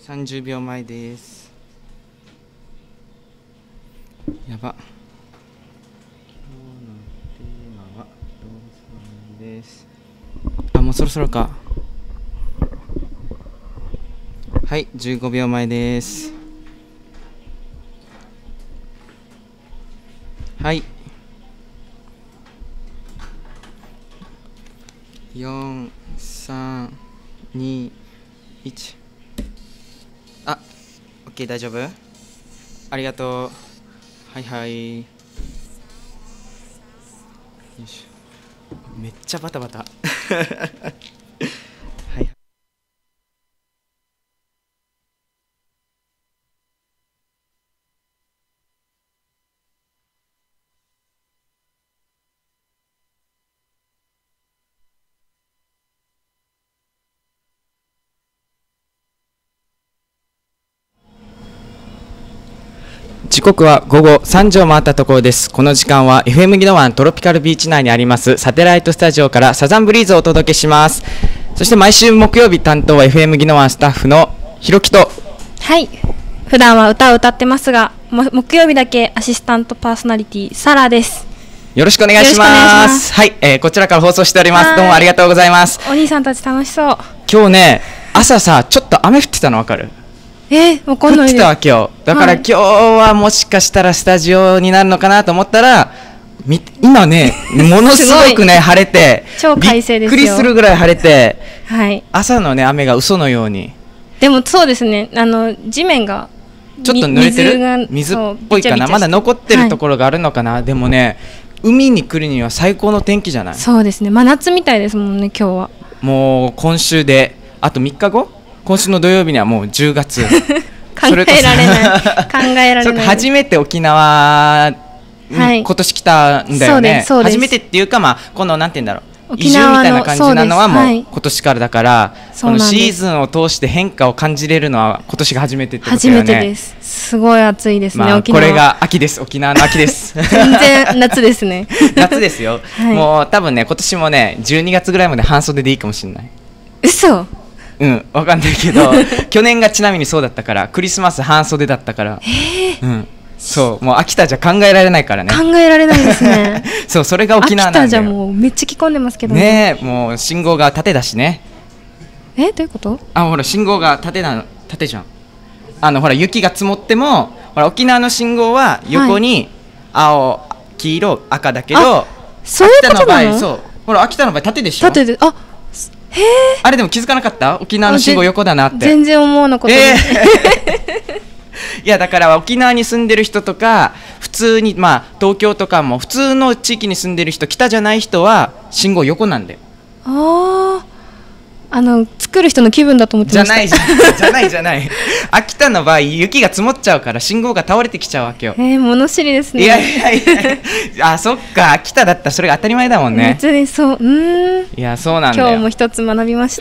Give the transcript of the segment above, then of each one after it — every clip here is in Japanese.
30秒前です。やば。今日のテーマは動物の森です。あ、もうそろそろか。はい、15秒前です。はい。4、3、2、1。あ、OK、大丈夫？ありがとう。はいはい。よいしょ。めっちゃバタバタ。はい。時刻は午後3時を回ったところです。この時間は FM 宜野湾トロピカルビーチ内にありますサテライトスタジオからサザンブリーズをお届けします。そして毎週木曜日担当は FM 宜野湾スタッフのひろきと、 はい、普段は歌を歌ってますが木曜日だけアシスタントパーソナリティサラです。 よろしくお願いします。はい、こちらから放送しております。どうもありがとうございます。 お兄さんたち楽しそう。 今日ね、朝さちょっと雨降ってたの分かる？ わかんないです。 降ってたわ今日。だから今日はもしかしたらスタジオになるのかなと思ったら、今ねものすごくね晴れて超快晴ですよ。 びっくりするぐらい晴れて、 はい、 朝のね雨が嘘のように。 でもそうですね、地面がちょっと濡れてる、水っぽいかな、まだ残ってるところがあるのかな、はい、でもね海に来るには最高の天気じゃない？そうですね、 真夏みたいですもんね今日は。 もう今週であと3日後、今週の土曜日にはもう10月。 考えられない。 初めて沖縄に今年来たんだよね。そうです。初めてっていうか、まあこのなんて言うんだろう、移住みたいな感じなのはもう今年からだから、このシーズンを通して変化を感じれるのは今年が初めてってことだよね。 初めてです。すごい暑いですね、沖縄。 これが秋です。沖縄の秋です。 全然夏ですね。 夏ですよ。もう多分ね今年もね12月ぐらいまで半袖でいいかもしれない。 嘘？ うん、わかんないけど去年がちなみにそうだったから、クリスマス半袖だったから、うん、そうもう秋田じゃ考えられないからね。 考えられないですね。 そうそれが沖縄なんだよ。 秋田じゃもうめっちゃ着込んでますけどね。もう信号が縦だしね。 どういうこと？ ほら信号が縦じゃん。ほら雪が積もってもほら沖縄の信号は横に青、黄色、赤だけど、 そういうことなの？ そうほら秋田の場合縦でしょ。 縦で、 あれでも気づかなかった？沖縄の信号横だなって。 全然思わなかったです。 いやだから沖縄に住んでる人とか普通に東京とかも普通の地域に住んでる人、北じゃない人は信号横なんだよ。 作る人の気分だと思ってました。 じゃない秋田の場合雪が積もっちゃうから信号が倒れてきちゃうわけよ。 物知りですね。 いやそっか、秋田だったらそれが当たり前だもんね。 別にそう。 いやそうなんだよ。 今日も一つ学びました。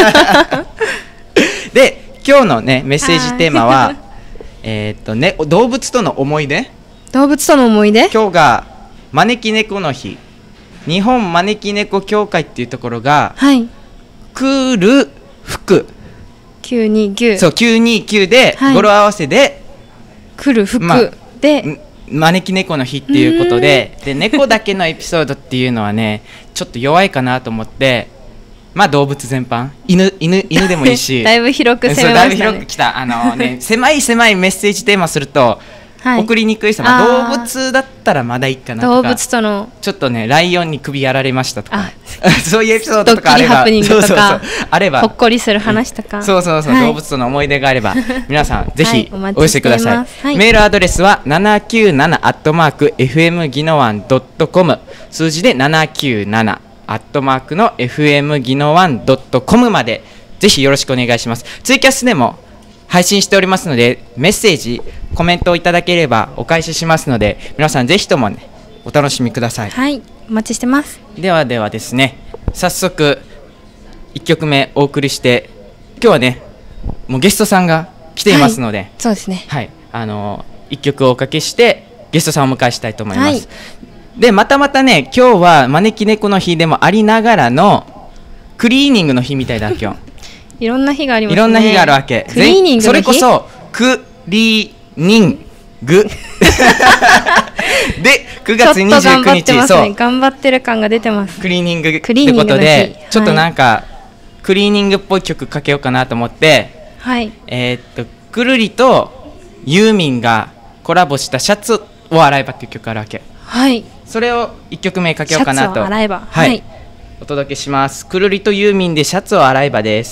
で今日のねメッセージテーマは動物との思い出。 動物との思い出。 今日が招き猫の日、日本招き猫協会っていうところが、はい、クル福 929、 そう929で、はい、語呂合わせでクル福、で招き猫の日っていうことで、猫だけのエピソードっていうのはねちょっと弱いかなと思って、動物全般、犬でもいいしだいぶ広く攻めましたね。 だいぶ広くきた。狭いメッセージテーマすると、はい、送りにくいさ、動物だったらまだいいかなとか、動物とのちょっとねライオンに首やられましたとかそういうエピソードとかあれば、 ドッキリハプニングとかあれば、 ほっこりする話とか、 そう、はい、動物との思い出があれば皆さんぜひお寄せください。はい、メールアドレスは797@fm宜野湾.com、数字で797の fm 宜野湾.com までぜひよろしくお願いします。ツイキャスでも配信しておりますので、メッセージコメントをいただければお返ししますので、皆さんぜひともねお楽しみください。 はい、お待ちしてます。 ではですね、早速1曲目お送りして、今日はねもうゲストさんが来ていますので、 そうですね、 はい、1曲をおかけしてゲストさんをお迎えしたいと思います。はい、でまたね今日は招き猫の日でもありながらのクリーニングの日みたいだ今日。 いろんな日がありますね。 いろんな日があるわけ。 クリーニングの日。 それこそクリーニングで9月29日、そう頑張ってる感が出てます。 クリーニングってことで、ちょっとなんかクリーニングっぽい曲かけようかなと思って、 はい、 くるりとユーミンがコラボしたシャツを洗えばっていう曲あるわけ。 はい、 それを1曲目かけようかなと、 シャツを洗えば、 はい、お届けします。くるりとユーミンでシャツを洗えばです。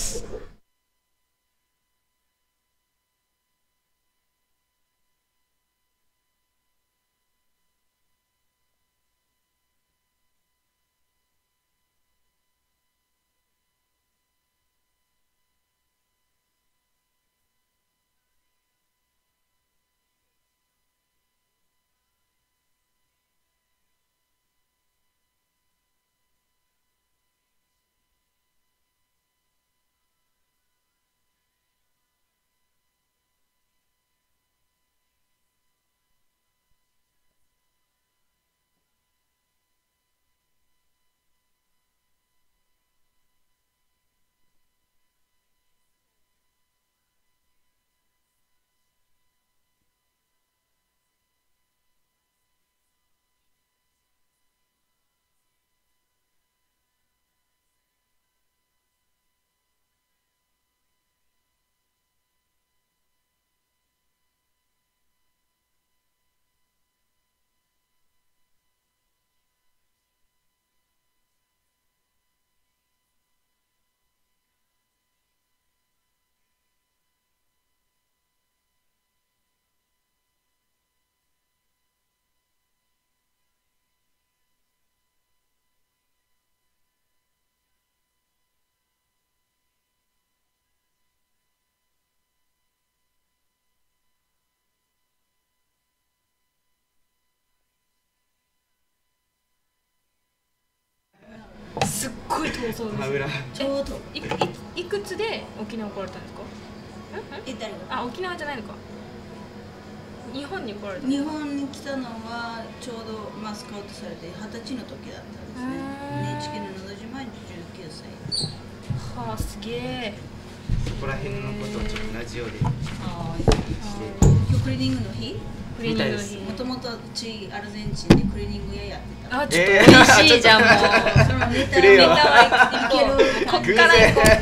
すっごい遠そうです。ちょうどいくつで沖縄来られたんですか？あ、沖縄じゃないのか。日本に来られた。 日本に来たのはちょうどスカウトされて20歳の時だったんですね。NHK ののど自慢19歳。 はあ、すげえ。 そこら辺のことをちょっとラジオでして。 今日クリーニングの日？ クリーニングの日。 もともとうちアルゼンチンでクリーニング屋やってた。 あ、ちょっと美味しいじゃんもう。 そのネタはいける。 こっから行こ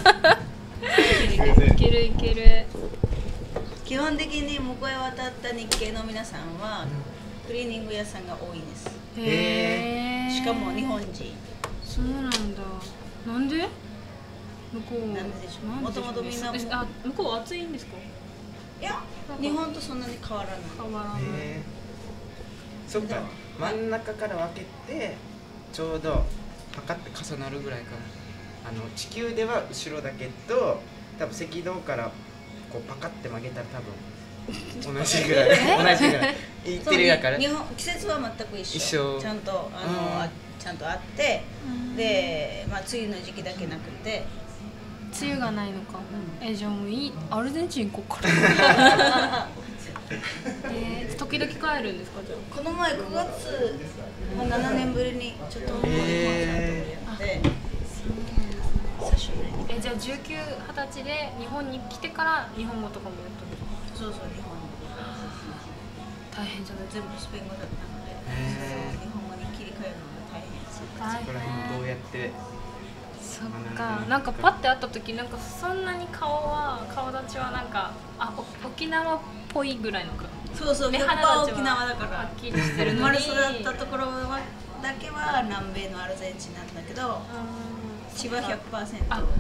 う。いけるいける。 基本的に向こうへ渡った日系の皆さんはクリーニング屋さんが多いです。 へえ。 しかも日本人。 そうなんだ。なんで？向こう。 なんででしょう。もともとみんな。 あ、向こう暑いんですか？ いや、日本とそんなに変わらない。 変わらない。 そっか、真ん中から分けてちょうどパカって重なるぐらいかな。地球では後ろだけど、多分赤道からこうパカって曲げたら多分同じぐらい同じぐらい言ってるやから。 日本季節は全く一緒。ちゃんとちゃんとあって、で、梅雨の時期だけなくて。 梅雨がないのか。じゃあもういい、アルゼンチン行こうかな。時々帰るんですか？じゃあこの前9月、7年ぶりにちょっとコンサートをやって、久しぶりに。 じゃあ19、20歳で日本に来てから日本語とかもやったんですか？ そうそう、日本語。大変じゃない、全部スペイン語だったので、日本語に切り替えるのが大変です。 そこら辺どうやって？ そっか、なんかパッて会った時なんかそんなに顔立ちはなんか沖縄っぽいぐらいのか。 そうそう、100%沖縄だから。 はっきりしてるのに。 生まれ育ったところだけは南米のアルゼンチンなんだけど、千葉 100%。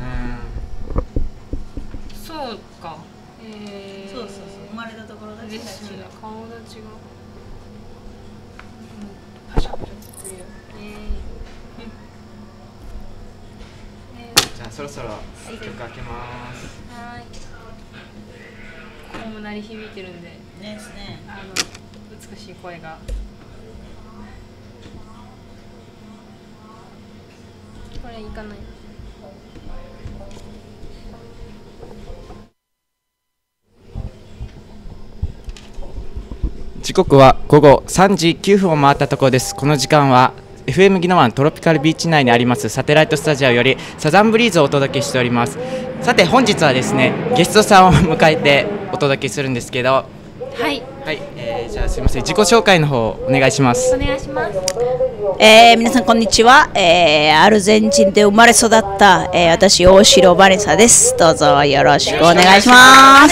そうか。 そうそうそう、生まれたところだけが違う。 顔立ちが。パシャパシャっていう。 じゃあそろそろ曲開けます。 はい。ここも鳴り響いてるんで。 ですね。 美しい声が。これいかない。 時刻は午後3時9分を回ったところです。この時間はFM 宜野湾トロピカルビーチ内にありますサテライトスタジオよりサザンブリーズをお届けしております。 さて本日はですねゲストさんを迎えてお届けするんですけど、 はい、 じゃあすみません、自己紹介の方お願いします。 お願いします。 皆さんこんにちは、アルゼンチンで生まれ育った、私大城バネサです。どうぞよろしくお願いします。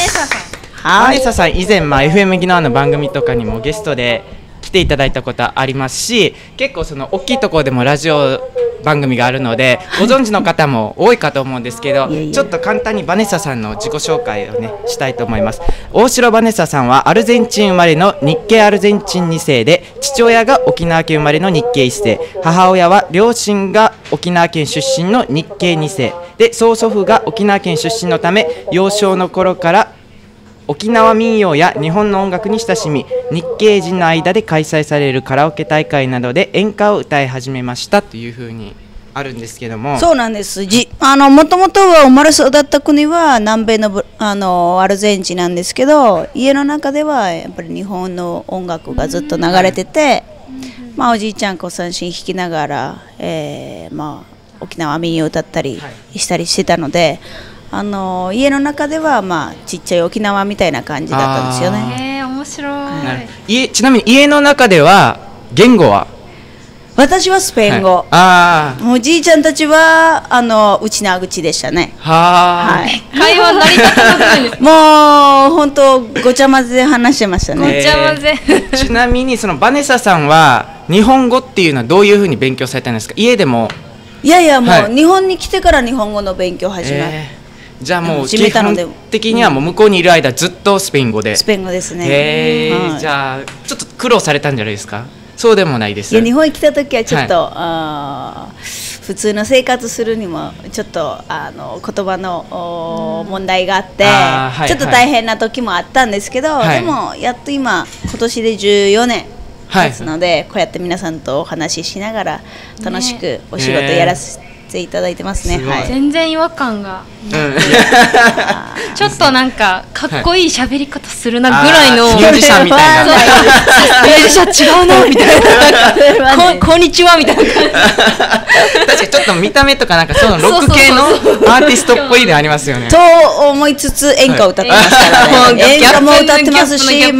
バネサさん以前、FM ギノワの番組とかにもゲストで来ていただいたことありますし、結構その大きいところでもラジオ番組があるのでご存知の方も多いかと思うんですけど、ちょっと簡単にバネサさんの自己紹介をねしたいと思います。大城バネサさんはアルゼンチン生まれの日系アルゼンチン2世で、父親が沖縄県生まれの日系1世、母親は両親が沖縄県出身の日系2世で、曽祖父が沖縄県出身のため幼少の頃から沖縄民謡や日本の音楽に親しみ、日系人の間で開催されるカラオケ大会などで演歌を歌い始めましたというふうにあるんですけども。 そうなんです。もともとは生まれ育った国は南米のアルゼンチンなんですけど、家の中ではやっぱり日本の音楽がずっと流れてて、おじいちゃんこう三線弾きながら、沖縄民謡歌ったりしたりしてたので、家の中ではちっちゃい沖縄みたいな感じだったんですよね。 面白い。 ちなみに家の中では言語は？ 私はスペイン語。おじいちゃんたちは内縄口でしたね。 はい。会話成り立たないんです。 もう本当ごちゃ混ぜで話してましたね。 ごちゃ混ぜ。 ちなみにそのバネサさんは日本語っていうのはどういうふうに勉強されたんですか？家でも？ いやもう日本に来てから日本語の勉強始まる。 じゃあもう基本的にはもう向こうにいる間ずっとスペイン語で。 スペイン語ですね。 じゃあちょっと苦労されたんじゃないですか？そうでもないです。 いや日本に来た時はちょっと、普通の生活するにもちょっと言葉の問題があって、ちょっと大変な時もあったんですけど、でもやっと今年で14年経つので、こうやって皆さんとお話ししながら楽しくお仕事やらせていただいてますね。 全然違和感が、ちょっとなんかかっこいい喋り方するなぐらいのミュージシャンみたいな、 ミュージシャン違うなみたいな、こんにちはみたいな感じ。 確かにちょっと見た目とかなんかそのロック系のアーティストっぽいでありますよね。 と思いつつ演歌を歌ってますからね。演歌も歌ってますし、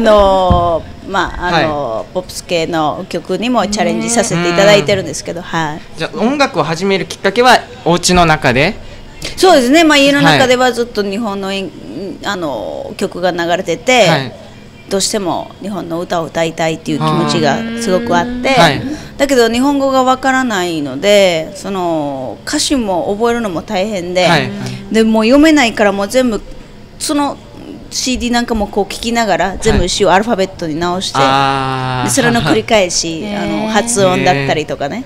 ポップス系の曲にもチャレンジさせていただいてるんですけど、 じゃあ音楽を始めるきっかけはお家の中で？ そうですね、家の中ではずっと日本の曲が流れてて、どうしても日本の歌を歌いたいっていう気持ちがすごくあって、だけど日本語がわからないので、その歌詞も覚えるのも大変で、でもう読めないからもう全部そのCD なんかもこう聞きながら全部詞をアルファベットに直して、でそれの繰り返し発音だったりとかね、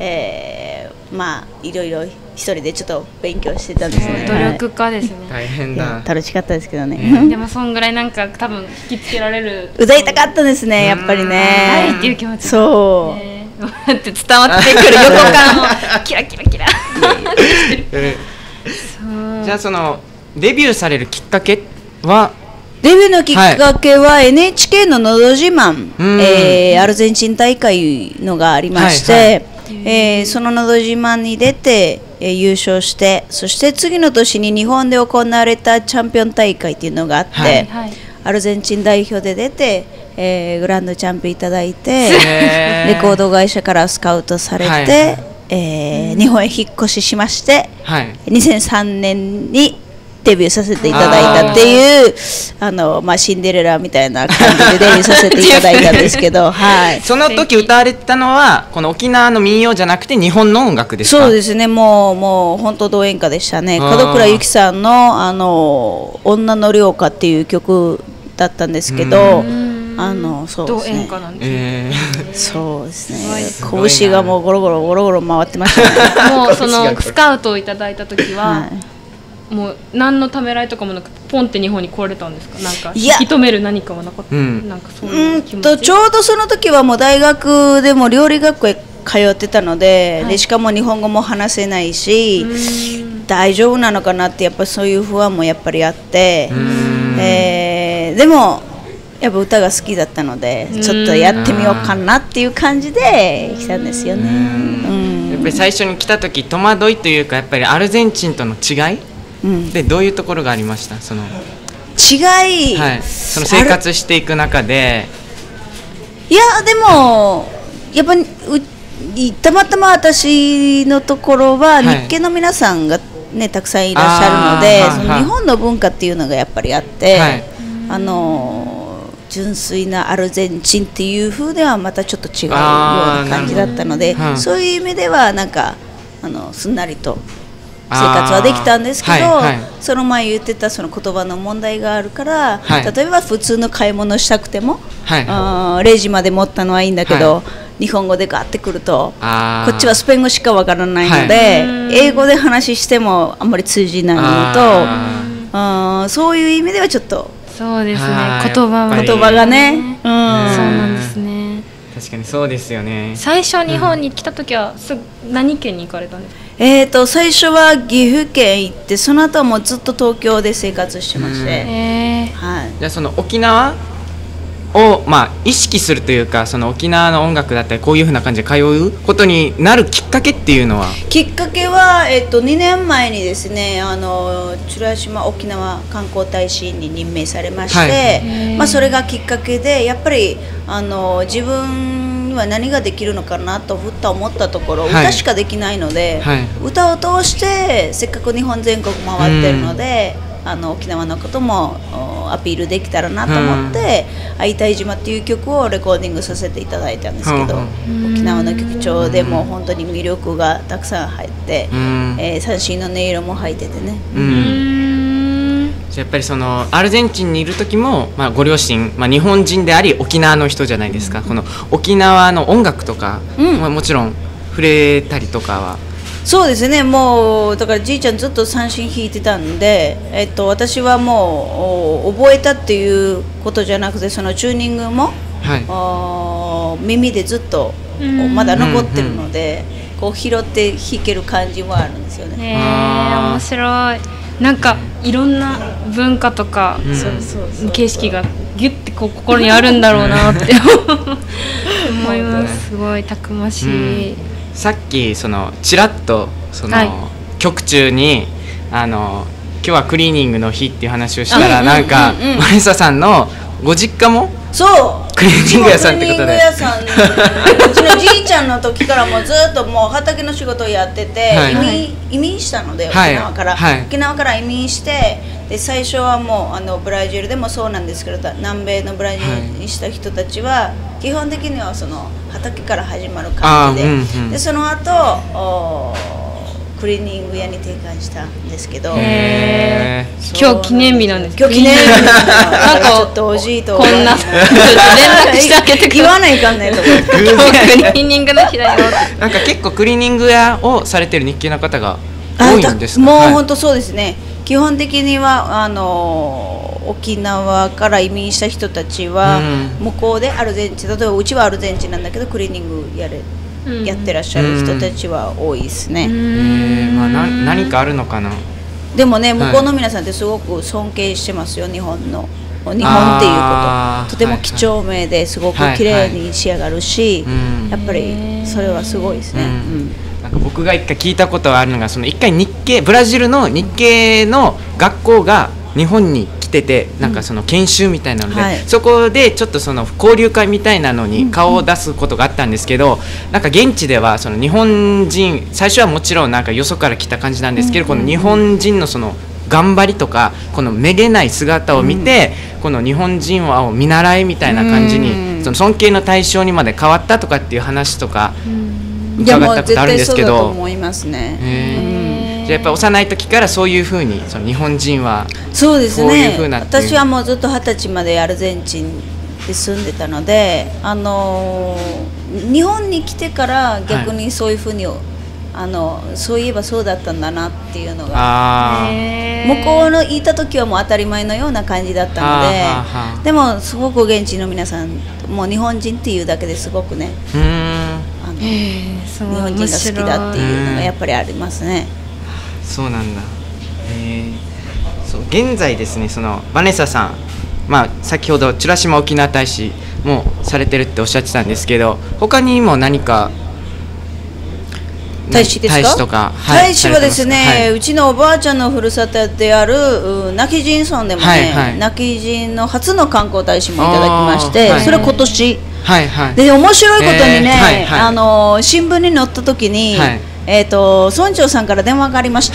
いろいろ一人でちょっと勉強してたんですね。 努力家ですね。 大変だ。 楽しかったですけどね。 でもそんぐらいなんか多分引きつけられる。 歌いたかったですね、やっぱりね。 はいっていう気持ち。 そう。 って伝わってくる横感もキラキラキラ。 じゃあそのデビューされるきっかけは？ デビューのきっかけは NHK ののど自慢、アルゼンチン大会のがありまして、そののど自慢に出て、優勝して、そして次の年に日本で行われたチャンピオン大会っていうのがあって、アルゼンチン代表で出て、グランドチャンピオンいただいて、レコード会社からスカウトされて、日本へ引っ越ししまして、2003年にデビューさせていただいたっていうシンデレラみたいな感じでデビューさせていただいたんですけど、 その時歌われてたのはこの沖縄の民謡じゃなくて日本の音楽ですか？ そうですね、もう本当同演歌でしたね。門倉由紀さんの女の寮歌っていう曲だったんですけど、そうですね。そうですね。拳がもうゴロゴロ回ってましたね。 もうそのスカウトをいただいた時は。もう何のためらいとかもなくポンって日本に来られたんですか？なんか引き止める何かはなかった？なんかそういう気持ち。 ちょうどその時はもう大学でも料理学校へ通ってたので、しかも日本語も話せないし、大丈夫なのかなってやっぱそういう不安もやっぱりあって、でもやっぱ歌が好きだったのでちょっとやってみようかなっていう感じで来たんですよね。 やっぱり最初に来た時戸惑いというか、やっぱりアルゼンチンとの違いでどういうところがありました？その違い、 はい、その生活していく中で。 いやでもやっぱりたまたま私のところは日系の皆さんがねたくさんいらっしゃるので、その日本の文化っていうのがやっぱりあって、はい、純粋なアルゼンチンっていう風ではまたちょっと違うような感じだったので、そういう意味ではなんかすんなりと生活はできたんですけど、はいはい、その前言ってたその言葉の問題があるから、はい、例えば普通の買い物したくても、はい、レジまで持ったのはいいんだけど、はい、日本語でガーってくるとこっちはスペイン語しかわからないので、はい、英語で話してもあんまり通じないのと、そういう意味ではちょっとそうですね、言葉がね、 そうなんですね。 確かにそうですよね。 最初日本に来た時は何県に行かれたんですか？ 最初は岐阜県行って、その後はもうずっと東京で生活してまして、 はい、じゃあその沖縄を、意識するというか、その沖縄の音楽だったりこういうふうな感じで通うことになるきっかけっていうのは？ きっかけは、2年前にですね美ら島沖縄観光大使に任命されまして、はい、それがきっかけでやっぱり自分は何ができるのかなとふっと思ったところ、歌しかできないので、はい、歌を通してせっかく日本全国回ってるので、沖縄のこともアピールできたらなと思って「会いたい島」っていう曲をレコーディングさせていただいたんですけど、沖縄の曲調でも本当に魅力がたくさん入って、三振の音色も入っててね。 やっぱりそのアルゼンチンにいる時も、ご両親、日本人であり沖縄の人じゃないですか。この沖縄の音楽とか、もちろん触れたりとかは。 そうですね、もうだからじいちゃんずっと三振弾いてたんで、私はもう覚えたっていうことじゃなくて、そのチューニングも、はい、耳でずっとまだ残ってるので、こう拾って弾ける感じはあるんですよね。 面白い。なんかいろんな文化とか、景色がギュッてこう心にあるんだろうなって思います。すごいたくましい。 さっきそのちらっとその、曲中に今日はクリーニングの日っていう話をしたら、なんかマリサさんのご実家もそうクリーニング屋さんってことで、 うちのじいちゃんの時からもうずっともう畑の仕事をやってて、移民したので沖縄から、沖縄から移民して、で最初はもうブラジルでもそうなんですけど、南米のブラジルにした人たちは基本的にはその畑から始まる感じで、でその後クリーニング屋に転換したんですけど、 今日記念日なんです。 今日記念日なんかちょっとおじいとこんな連絡してあげて言わないかんねと思ってクリーニングの日だよなんか結構クリーニング屋をされてる日系の方が多いんですか？ もう本当そうですね。基本的には沖縄から移民した人たちは向こうでアルゼンチン、例えばうちはアルゼンチンなんだけどクリーニングやってらっしゃる人たちは多いですね。 何かあるのかな。 でもね、向こうの皆さんってすごく尊敬してますよ、日本っていうこと。とても几帳面ですごく綺麗に仕上がるし、やっぱりそれはすごいですね。 なんか僕が一回聞いたことがあるのが、その一回ブラジルの日系の学校が日本に来てて、なんかその研修みたいなので、そこでちょっとその交流会みたいなのに顔を出すことがあったんですけど、なんか現地ではその日本人、最初はもちろんなんかよそから来た感じなんですけど、この日本人のその頑張りとかこのめげない姿を見て、この日本人を見習いみたいな感じに、その尊敬の対象にまで変わったとかっていう話とか伺ったことあるんですけど。 いやもう絶対そうだと思いますね。 やっぱ幼い時からそういうふうにその日本人はそうですね。私はもうずっと20歳までアルゼンチンで住んでたので、日本に来てから逆にそういうふうに、そういえばそうだったんだなっていうのが、向こうのいた時はもう当たり前のような感じだったので、でもすごく現地の皆さんもう日本人っていうだけですごくね、日本人が好きだっていうのがやっぱりありますね。 そうなんだ。そう現在ですね、そのバネッサさん、先ほど美ら島沖縄大使もされてるっておっしゃってたんですけど、他にも何か大使ですか？ 大使とか、 大使はですね、 されてますか？ うちのおばあちゃんのふるさとである今帰仁村でもね、今帰仁の初の観光大使もいただきまして、それは今年。 はいはい。 で面白いことにね、新聞に載った時に、村長さんから電話がありまして、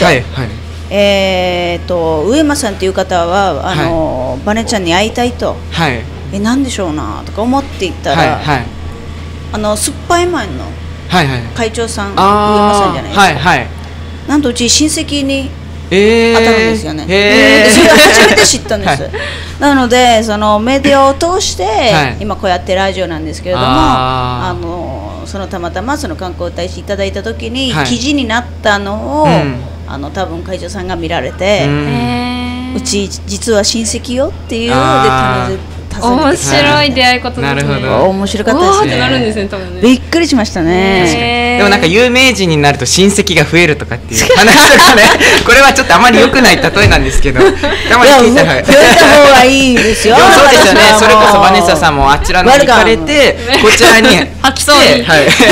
上間さんという方はバネちゃんに会いたいと、何でしょうなとか思っていったら、酸っぱいマンの会長さん、上間さんじゃないですか。なんとうち親戚に当たるんですよね。それ初めて知ったんです。なのでそのメディアを通して今こうやってラジオなんですけれども、そのたまたまその観光大使いただいた時に記事になったのを多分会長さんが見られて、うち実は親戚よっていうので面白い出会い方ですね。 なるほど。 面白かったですね。 ってなるんですね、多分ね。 びっくりしましたね。 でもなんか有名人になると親戚が増えるとかっていう話とかね、これはちょっとあまり良くない例えなんですけど、たまに聞いたら増えた方がいいですよ。 そうですよね。それこそバネッサさんもあちらのに行かれて、こちらに吐きそうに。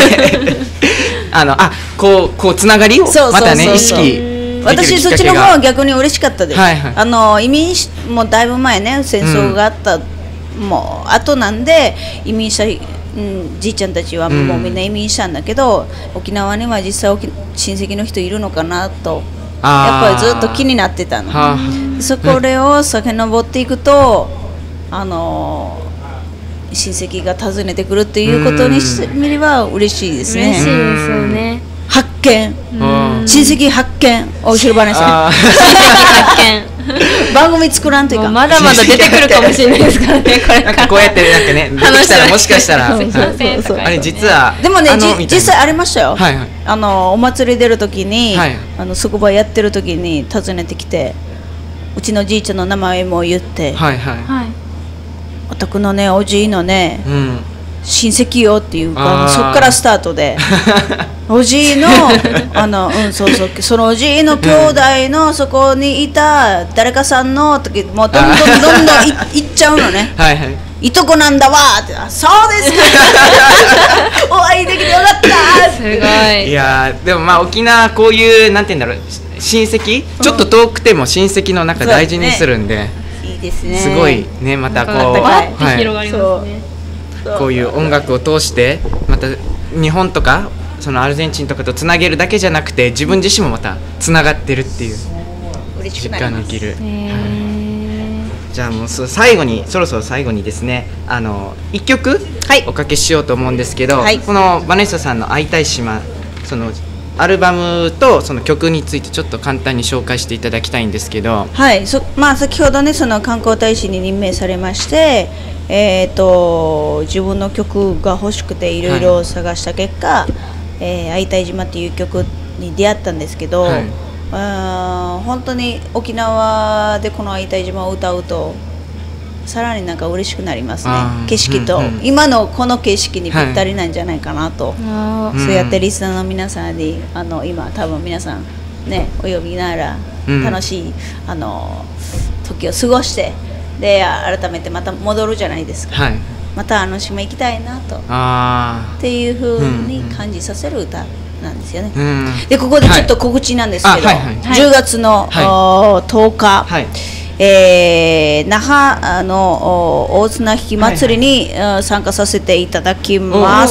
こうつながりをまたね意識。 私そっちの方は逆に嬉しかったです。移民もだいぶ前ね、戦争があったもう後なんで移民したじいちゃんたちはもうみんな移民したんだけど、沖縄には実際親戚の人いるのかなとやっぱりずっと気になってたの。そこを遡っていくと親戚が訪ねてくるっていうことにしてみれば嬉しいですね。 嬉しいですよね。 発見、親戚発見、お後ろばねさん。 親戚発見。 番組作らんというか、 まだまだ出てくるかもしれないですからね。これなんかこうやってなんかね、出てきたらもしかしたら、あれ実はでもね実際ありましたよ。お祭り出るときに、そこばやってるときに訪ねてきて、うちのじいちゃんの名前も言って、お宅のねおじいのね。親戚よっていうか、そっからスタートでおじいのそのおじいの兄弟のそこにいた誰かさんの時もうどんどんいっちゃうのね。いとこなんだわって、そうですかお会いできてよかったすごい。 いやでもまあ沖縄こういうなんて言うんだろう、親戚ちょっと遠くても親戚の中大事にするんで、 いいですね。 すごいね、またこう広がりますね。 こういう音楽を通してまた日本とかそのアルゼンチンとかとつなげるだけじゃなくて、自分自身もまたつながってるっていう実感できる。じゃあもうそろそろ最後にですね、1曲おかけしようと思うんですけど、このバネッサさんの会いたい島、そのアルバムとその曲についてちょっと簡単に紹介していただきたいんですけど、 先ほどねその観光大使に任命されまして、自分の曲が欲しくていろいろ探した結果「会いたい島」っていう曲に出会ったんですけど、本当に沖縄でこの「会いたい島」を歌うとさらになんか嬉しくなりますね。景色と、今のこの景色にぴったりなんじゃないかなと、そうやってリスナーの皆さんに今多分皆さんねお呼びなら楽しい、時を過ごしてで改めてまた戻るじゃないですか。また島行きたいなとっていうふうに感じさせる歌なんですよね。でここでちょっと告知なんですけど、10月の10日、那覇の大綱引き祭りに参加させていただきます。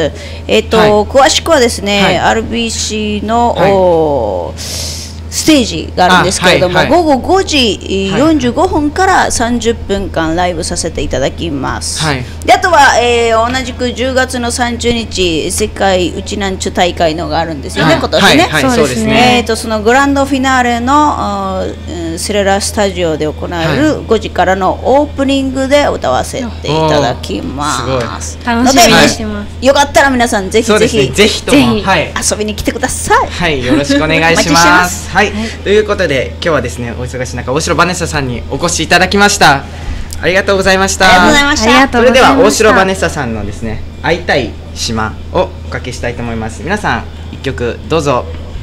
詳しくはですね、RBC のステージがあるんですけれども、午後5時45分から30分間ライブさせていただきます。であとは、同じく10月の30日世界うちなんちゅ大会のがあるんですよね、今年ね。 そうですね。 そのグランドフィナーレのセレラスタジオで行われる5時からのオープニングで歌わせていただきます。 楽しみにしてます。 よかったら皆さんぜひぜひとも遊びに来てください。 よろしくお願いします。ということで今日はですね、お忙しい中大城バネッサさんにお越しいただきました。ありがとうございました。それでは大城バネッサさんのですね、会いたい島をおかけしたいと思います。皆さん一曲どうぞ。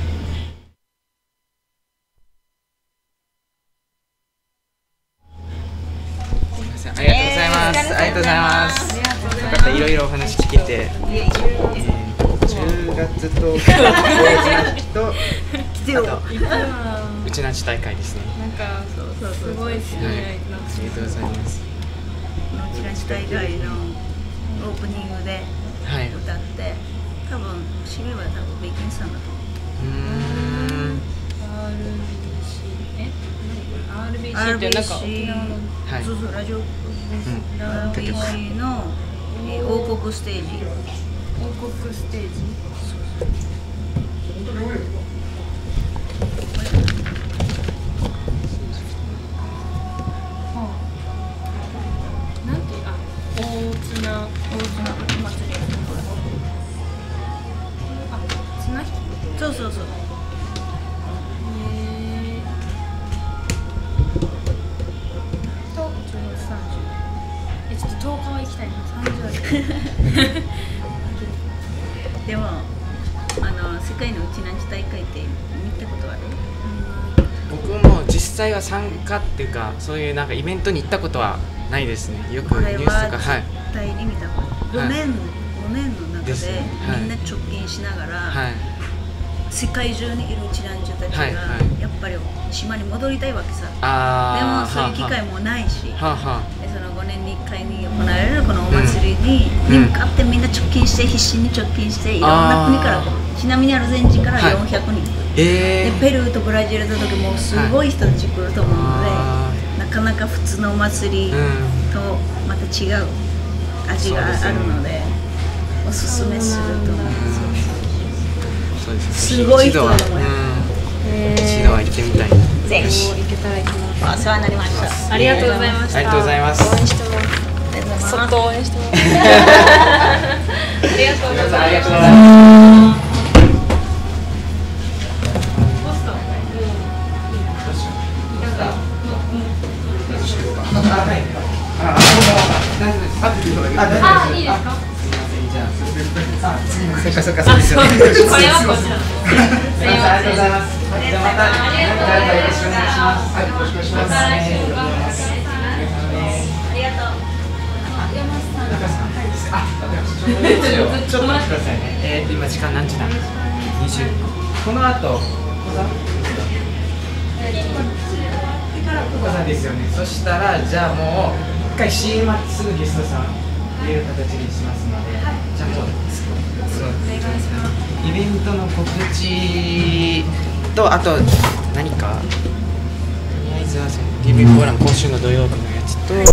ありがとうございます。ありがとうございます。よかった、いろいろお話聞けて。 月10日の大地とあとうちなち大会ですね。 なんかすごいですね。 ありがとうございます。 うちなち大会のオープニングで歌って、多分締めは多分ベイキンさんだと思う。 RBC ってなんか沖縄のそうそうラジオ RBC の王国ステージ。 王国ステージ。なんて大綱祭り。綱引き。 そうそうそう。 ちょっと10日は行きたいな。30は行きたい。 でも世界のうちなち大会って見たことある？ 僕も実際は参加っていうか、そういうなんかイベントに行ったことはないですね。よくニュースとか、はい。 絶対に見たこと。5年の中でみんな直近しながら、世界中にいるうちなちたちがやっぱり島に戻りたいわけさ。でもそういう機会もないし、その5年に1回に行われるこのお祭りに向かってみんな直近して、必死に直近していろんな国から、ちなみにアルゼンチンから400人、でペルーとブラジルの時もすごい人たち来ると思うので、なかなか普通のお祭りとまた違う味があるのでおすすめすると思う。すごい人だと思う。 一度は行ってみたい。 ぜひ行けたら行きます。 お世話になりました。 ありがとうございました。 ありがとうございます。 応援してます。そっと応援してます。ありがとうございます。 ありがとうございます。 あ、いいですか？ そっかそうですよね。 これはこちら。 ありがとうございます。じゃあまたよろしくお願いします。よろしくお願いします。 ありがとう。 ちょっと待ってくださいね。今時間何時だ？20。この後ここさんですよね。そしたらじゃあもう一回 CM すぐゲストさん入れる形にしますので、じゃあもうイベントの告知と、あと何かとりあえずは TV フォーラム今週の土曜日のやつと、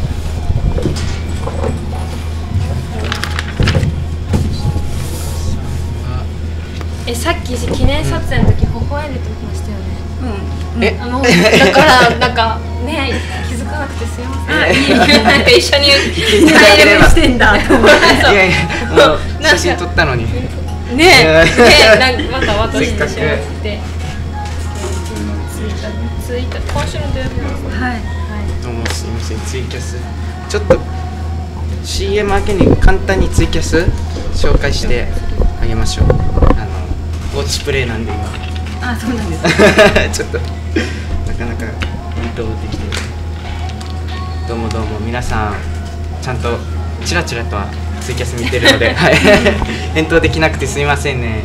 さっき記念撮影の時微笑んでてましたよね。だからなんかね、気づかなくてすいません。なんか一緒に入れましてんだと思って。 いやいや、もう写真撮ったのになんかまた私としまってツイッター今週の土曜日なんですね。はい。 どうもすいません、ツイキャスちょっと CM 明けに簡単にツイキャス紹介してあげましょう。ウォッチプレイなんで今。 あ、そうなんですちょっとなかなか運動できて、どうも皆さんちゃんとチラチラとはツイキャス見てるので返答できなくてすみませんね。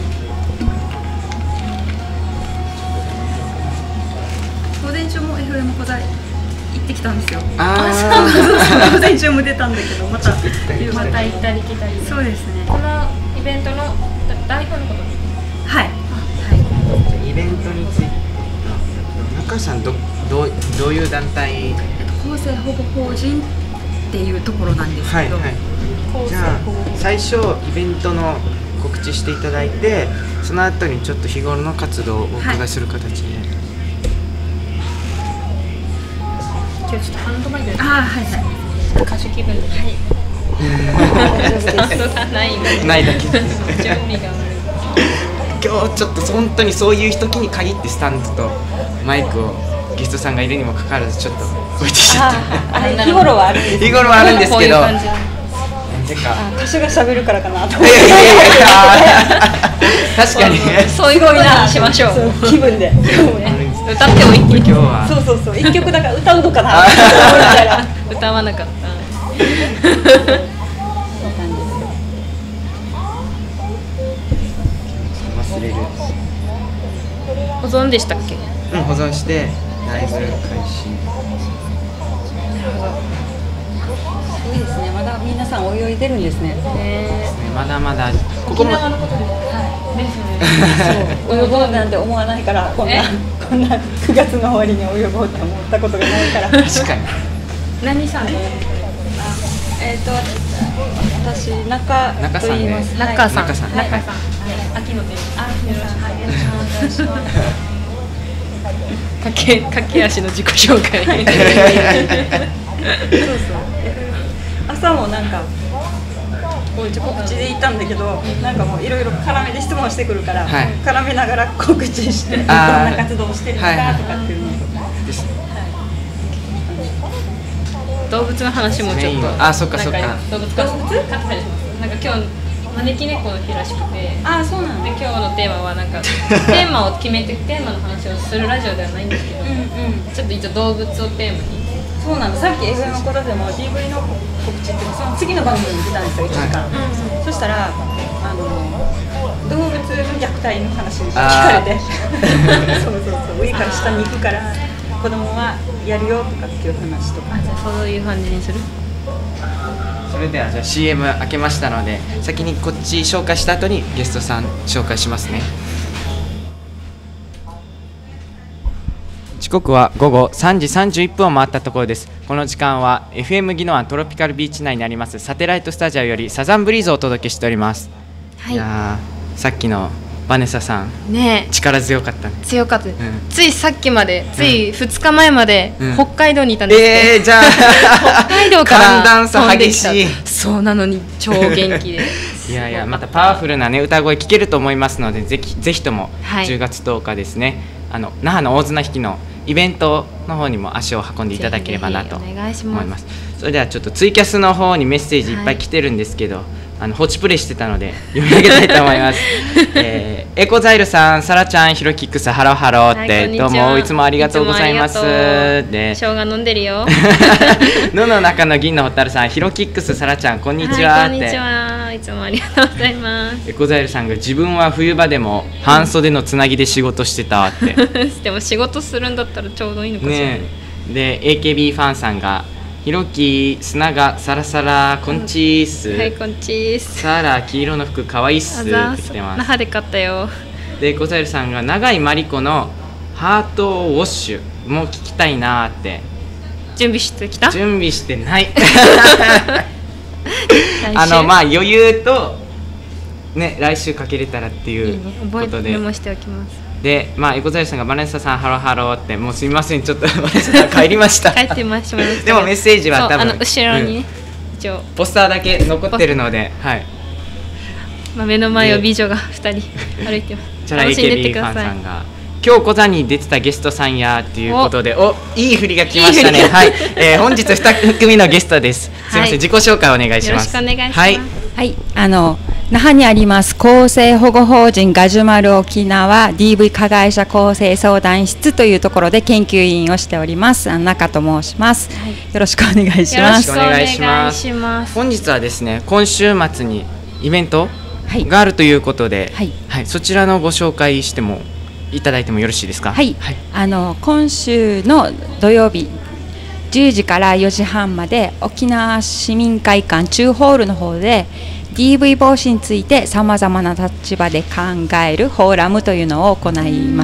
午前中も FM 小材行ってきたんですよ。 午前中も出たんだけど、また行ったり来たり。 そうですね。 このイベントの代表のことです。 はい。 イベントについて、中さんどういう団体？ 公正保護法人っていうところなんですけど。 じゃあ最初イベントの告知していただいて、その後にちょっと日頃の活動をお伺いする形で。 今日ちょっとハンドマイクで。 はい。 歌手気分で。はい。スタンドがないだけ。 準備が悪い。 今日ちょっと本当にそういう時に限ってスタンドとマイクをゲストさんがいるにもかかわらずちょっと置いてきちゃった。 日頃はあるんです。 日頃はあるんですけど。 歌手が喋るからかなと思って。 確かにそういう風にしましょう。 気分で。 歌ってもいい。 今日は。 そう一曲だから歌うのかな。 歌わなかった。 れる。 保存でしたっけ？ 保存してライブ開始。 いいですね。まだ皆さん泳いでるんですね。 まだまだここも。 泳ごうなんて思わないから、こんな9月の終わりに泳ごうって思ったことがないから。 確かに。 何さん？ 私中と言います。 中さん。 秋の手。駆け足の自己紹介。 そうそう。朝もなんか告知でいたんだけど、なんかもういろいろ絡めで質問してくるから、絡めながら告知してどんな活動をしてるのかとかっていうのとか。 動物の話もちょっと。 そっかそっか。 動物なんか今日招き猫の日らしくて。 そうなんだ。 今日のテーマはなんかテーマを決めてテーマの話をするラジオではないんですけど、ちょっと一応動物をテーマに。 そうなんだ。さっき FM のことでも DV の告知ってその次の番組に出たんですよ、1時間。そしたら動物の虐待の話聞かれて、そう上から下に行くから子供はやるよとかっていう話とか。 じゃあそういう感じにする？ それではじゃあ CM 開けましたので、先にこっち紹介した後にゲストさん紹介しますね。時刻は午後3時31分を回ったところです。この時間は FM 宜野湾トロピカルビーチ内にありますサテライトスタジオよりサザンブリーズをお届けしております。いやさっきのバネサさん、力強かったね。 強かった、ついさっきまで、つい2日前まで北海道にいたんですけど、 じゃあ北海道から寒暖差激しい。 そうなのに超元気でいやいや、またパワフルなね歌声聞けると思いますので、ぜひとも10月10日ですね、那覇の大綱引きのイベントの方にも足を運んでいただければなと思います。それではちょっとツイキャスの方にメッセージいっぱい来てるんですけど、放置プレイしてたので読み上げたいと思います。エコザイルさん、サラちゃん、ヒロキックス、ハローハローって、どうもいつもありがとうございます。 で、生姜飲んでるよ。 のの中の銀のホタルさん、ヒロキックス、サラちゃん、こんにちはって。 こんにちは、いつもありがとうございます。 エコザイルさんが自分は冬場でも半袖のつなぎで仕事してたって。 でも仕事するんだったらちょうどいいのかしらね。 で AKB ファンさんがひろき砂がサラサラこんちーす、 はいこんちーす、 サラ黄色の服かわいいっすって来てます。 那覇で買ったよ。 でコザイルさんが永井真理子のハートウォッシュも聞きたいなーって。 準備してきた？ 準備してない。まあ余裕とね来週かけれたらっていうことでメモしておきます。 で、エコザイルさんがバネッサさんハローハローって、もうすみません、ちょっとバネッサさん帰りました。 帰ってました。 でもメッセージは多分後ろにね、一応ポスターだけ残ってるので、はい。 目の前を美女が2人歩いてます。楽しんでってください。 今日コザに出てたゲストさんやということで、いい振りが来ましたね。はい、本日2組のゲストです。すみません、自己紹介お願いします。 よろしくお願いします。 はい、那覇にあります更生保護法人ガジュマル沖縄 DV 加害者更生相談室というところで研究員をしております中と申します、よろしくお願いします。 よろしくお願いします。 本日はですね、今週末にイベントがあるということで、そちらのご紹介してもいただいてもよろしいですか？ はい、今週の土曜日10時から4時半まで沖縄市民会館中ホールの方で DV 防止についてさまざまな立場で考えるフォーラムというのを行います。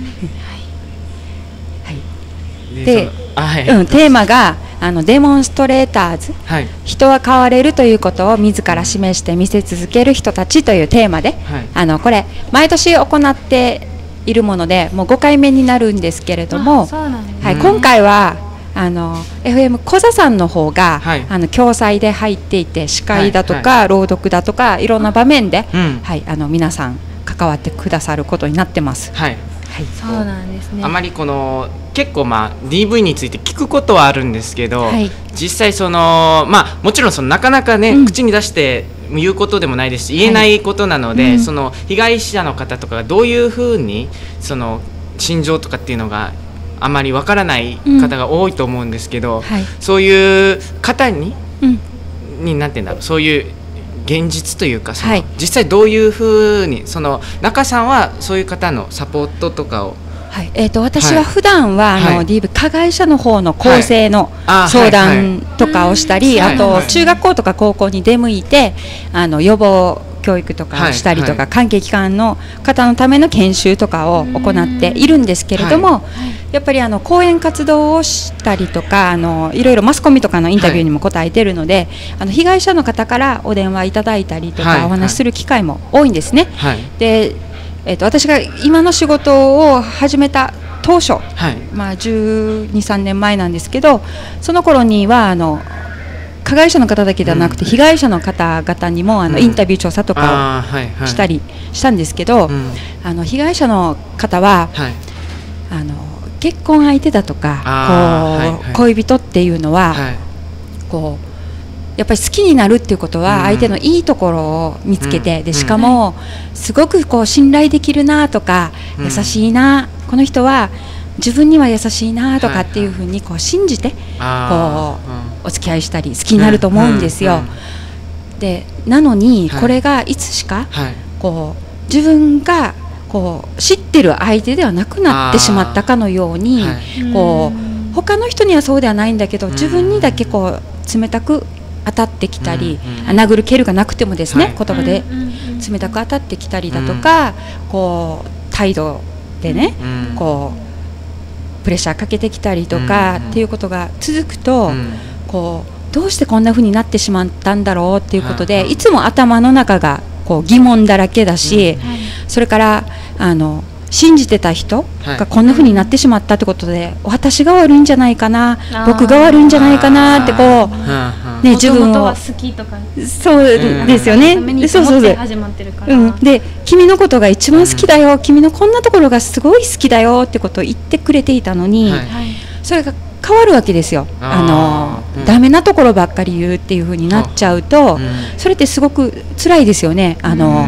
で、テーマがデモンストレーターズ、人は変われるということを自ら示して見せ続ける人たちというテーマで、これ毎年行っているものでもう5回目になるんですけれども、今回はFM 小座さんの方が、共催で入っていて司会だとか、朗読だとかいろんな場面で、皆さん関わってくださることになってます。 そうなんですね。 あまり結構DV について聞くことはあるんですけど、実際もちろんなかなかね、口に出して言うことでもないですし言えないことなので、被害者の方とかがどういうふうに心情とかっていうのがあまりわからない方が多いと思うんですけど、そういう方になんていうんだろう、そういう現実というか実際どういうふうに中さんはそういう方のサポートとかを私は普段はDV 加害者の方の更生の相談とかをしたり、あと中学校とか高校に出向いて予防教育とかをしたりとか、関係機関の方のための研修とかを行っているんですけれども、やっぱり講演活動をしたりとかいろいろマスコミとかのインタビューにも答えているので、被害者の方からお電話いただいたりとか、お話しする機会も多いんですね。で私が今の仕事を始めた当初、12、13年前なんですけど、その頃には加害者の方だけではなくて、被害者の方々にもインタビュー調査とかをしたりしたんですけど、被害者の方は、結婚相手だとか恋人っていうのは、やっぱり好きになるっていうことは相手のいいところを見つけて、でしかもすごく信頼できるなとか、優しいな、この人は自分には優しいなとかっていうふうに信じてお付き合いしたり好きになると思うんですよ。でなのにこれがいつしか自分が知ってる相手ではなくなってしまったかのように、他の人にはそうではないんだけど、自分にだけ冷たく当たってきたり、殴る蹴るがなくてもですね、言葉で冷たく当たってきたりだとか、態度でね、プレッシャーかけてきたりとかっていうことが続くと、どうしてこんな風になってしまったんだろうっていうことで、いつも頭の中が疑問だらけだし、それから信じてた人がこんな風になってしまったってことで、私が悪いんじゃないかな、僕が悪いんじゃないかなって自分を好きとか、そうですよね。で君のことが一番好きだよ、君のこんなところがすごい好きだよってことを言ってくれていたのに、それが変わるわけですよ。ダメなところばっかり言うっていう風になっちゃうと、それってすごく辛いですよね。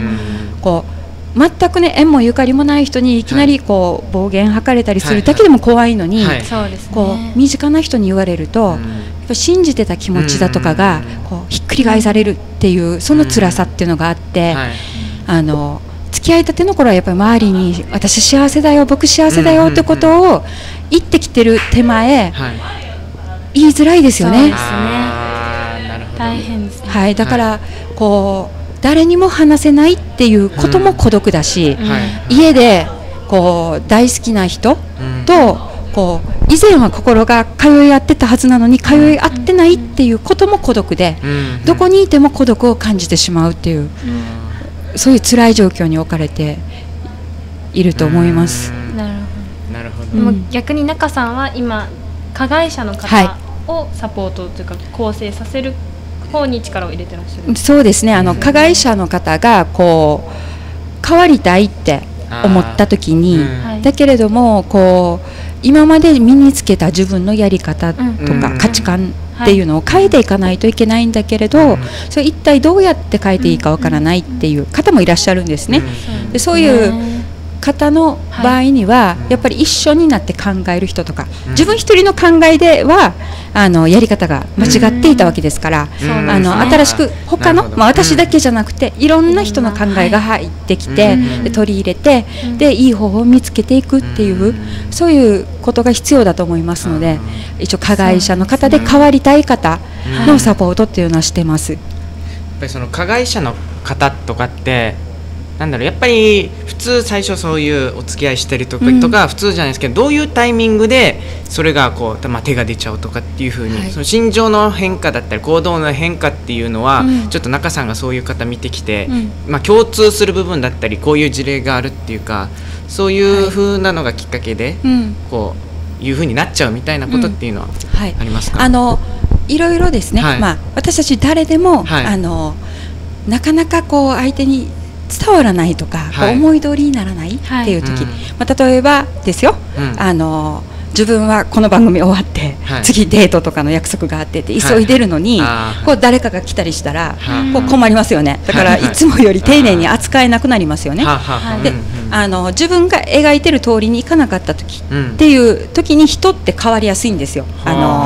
全くね、縁もゆかりもない人にいきなり暴言吐かれたりするだけでも怖いのに、身近な人に言われると、やっぱ信じてた気持ちだとかがひっくり返されるっていう、その辛さっていうのがあって、付き合いたての頃はやっぱり周りに私幸せだよ、僕幸せだよってことを言ってきてる手前、言いづらいですよね。 大変ですね。 だから誰にも話せないっていうことも孤独だし、家で大好きな人と以前は心が通い合ってたはずなのに通い合ってないっていうことも孤独で、どこにいても孤独を感じてしまうっていう、そういう辛い状況に置かれていると思います。 なるほど。でも逆に中さんは今加害者の方をサポートというか更生させる方に力を入れてらっしゃる。 そうですね。加害者の方が変わりたいって思った時に、だけれども今まで身につけた自分のやり方とか価値観っていうのを変えていかないといけないんだけれど、それ一体どうやって変えていいかわからないっていう方もいらっしゃるんですね。でそういう方の場合には、やっぱり一緒になって考える人とか、自分一人の考えではやり方が間違っていたわけですから、新しく他の、私だけじゃなくていろんな人の考えが入ってきて、で取り入れて、でいい方法を見つけていくっていう、そういうことが必要だと思いますので、一応加害者の方で変わりたい方のサポートっていうのはしてます。 やっぱりその加害者の方とかってやっぱり普通最初そういうお付き合いしてるとか、普通じゃないですけど、どういうタイミングでそれが手が出ちゃうとかっていうふうに、その心情の変化だったり行動の変化っていうのは、ちょっと中さんがそういう方見てきて、共通する部分だったりこういう事例があるっていうか、そういうふうなのがきっかけでいうふうになっちゃうみたいなことっていうのはありますか？ いろいろですね。私たち誰でもなかなか相手に伝わらないとか、思い通りにならないっていう時、例えばですよ、自分はこの番組終わって、次デートとかの約束があって急いでるのに、誰かが来たりしたら困りますよね。だからいつもより丁寧に扱えなくなりますよね。で自分が描いてる通りにいかなかった時っていう時に人って変わりやすいんですよ。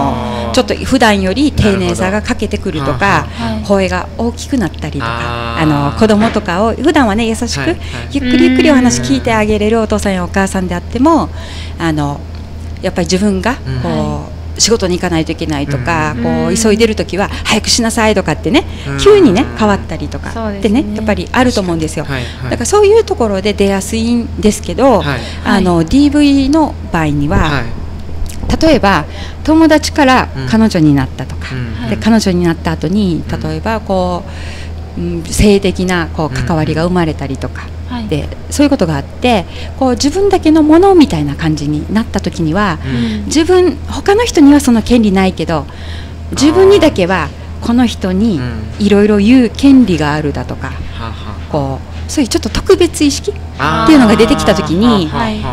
ちょっと普段より丁寧さが欠けてくるとか、声が大きくなったりとか、子供とかを普段はね優しくゆっくりゆっくりお話聞いてあげれるお父さんやお母さんであっても、やっぱり自分がこう仕事に行かないといけないとか、こう急いでる時は早くしなさいとかってね、急にね変わったりとかってねやっぱりあると思うんですよ。だからそういうところで出やすいんですけど、DV の場合には、例えば友達から彼女になったとか、で彼女になった後に例えばこう、性的なこう関わりが生まれたりとか、でそういうことがあって、こう自分だけのものみたいな感じになった時には、他の人にはその権利ないけど自分にだけはこの人にいろいろ言う権利があるだとか、こうそういうちょっと特別意識っていうのが出てきた時に、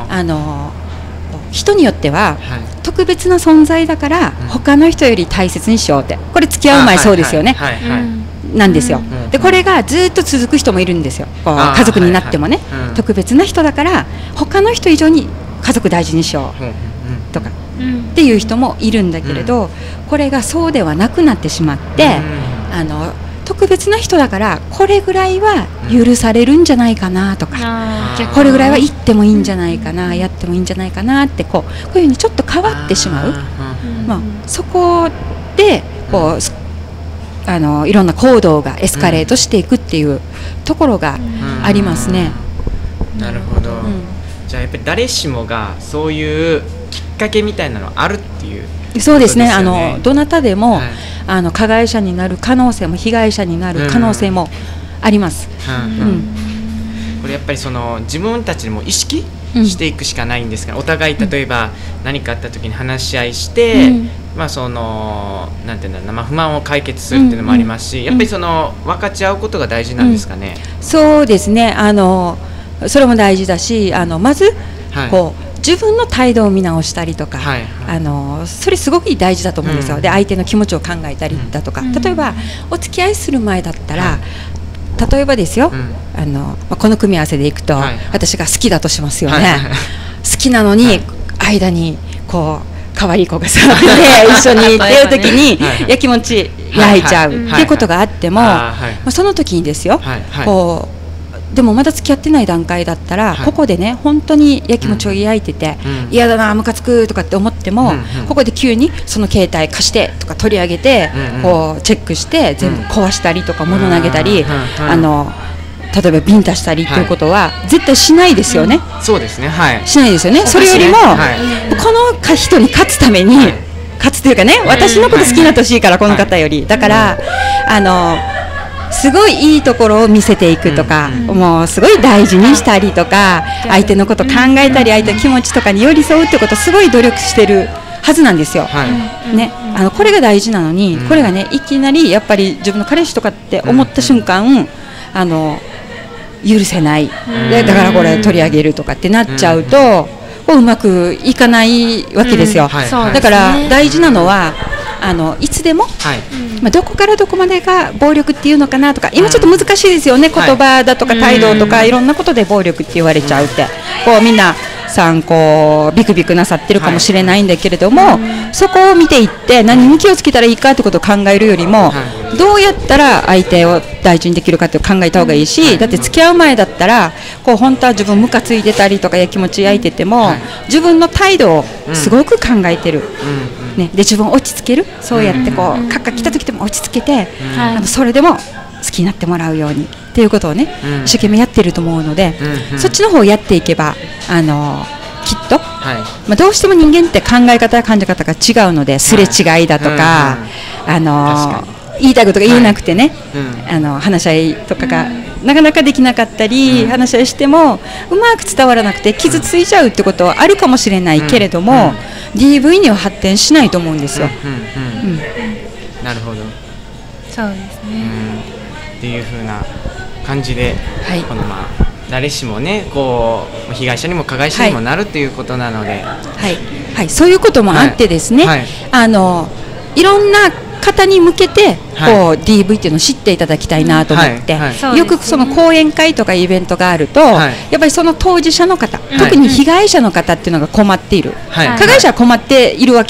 人によっては特別な存在だから他の人より大切にしようって、これ付き合う前そうですよね、なんですよ。でこれがずっと続く人もいるんですよ。こう家族になってもね、特別な人だから他の人以上に家族大事にしようとかっていう人もいるんだけれど、これがそうではなくなってしまって、特別な人だからこれぐらいは許されるんじゃないかなとか、これぐらいは言ってもいいんじゃないかな、やってもいいんじゃないかなってこういうふうにちょっと変わってしまう、そこでこういろんな行動がエスカレートしていくっていうところがありますね。 なるほど、じゃあやっぱり誰しもがそういうきっかけみたいなのあるっていう、 そうですね。どなたでも、加害者になる可能性も被害者になる可能性もあります。 これやっぱりその自分たちでも意識していくしかないんですが、お互い例えば何かあった時に話し合いして、そのなんていうんだろうな、不満を解決するっていうのもありますし、やっぱりその分かち合うことが大事なんですかね。 そうですね。それも大事だし、まずこう自分の態度を見直したりとか、それすごく大事だと思うんですよ。で相手の気持ちを考えたりだとか、例えばお付き合いする前だったら、例えばですよ、この組み合わせでいくと、私が好きだとしますよね。好きなのに間にこう可愛い子が座ってて一緒にっていう時にやきもち焼いちゃうっていうことがあっても、その時にですよ、こうでもまだ付き合ってない段階だったら、ここでね本当にやきもちを焼いてて、嫌だなムカつくとかって思っても、ここで急にその携帯貸してとか取り上げて、こうチェックして全部壊したりとか物投げたり、例えばビンタしたりっていうことは絶対しないですよね。 そうですね、 しないですよね。それよりも、この人に勝つために、勝つというかね、私のこと好きになってほしいから、この方よりだからすごいいいところを見せていくとか、もうすごい大事にしたりとか、相手のこと考えたり、相手の気持ちとかに寄り添うってことをすごい努力してるはずなんですよ。ね、これが大事なのに、これがねいきなりやっぱり自分の彼氏とかって思った瞬間、許せない、だからこれ取り上げるとかってなっちゃうと、うまくいかないわけですよ。だから大事なのは、いつでも、どこからどこまでが暴力っていうのかなとか、今ちょっと難しいですよね、言葉だとか態度とかいろんなことで暴力って言われちゃうって、こうみんなさんこうビクビクなさってるかもしれないんだけれども、そこを見ていって何に気をつけたらいいかってことを考えるよりも、どうやったら相手を大事にできるかって考えた方がいいし、だって付き合う前だったらこう本当は自分ムカついてたりとかやきもち焼いてても、自分の態度をすごく考えてる、ね、で自分を落ち着ける、そうやってこうカッカ来た時でも落ち着けて、それでも好きになってもらうようにっていうことをね、一生懸命やってると思うので、そっちの方をやっていけばきっと、どうしても人間って考え方や感じ方が違うので、すれ違いだとか、言いたいことが言えなくてね、話し合いとかがなかなかできなかったり、話し合いしてもうまく伝わらなくて傷ついちゃうってことはあるかもしれないけれども、DV には発展しないと思うんですよ。 なるほど、 そうですね、 っていう風な感じで、この誰しもね、こう被害者にも加害者にもなるということなので、 そういうこともあってですね、いろんな方に向けてこう DV っていうのを知っていただきたいなと思って、よくその講演会とかイベントがあると、やっぱりその当事者の方、特に被害者の方っていうのが困っている、加害者は困っているわけでは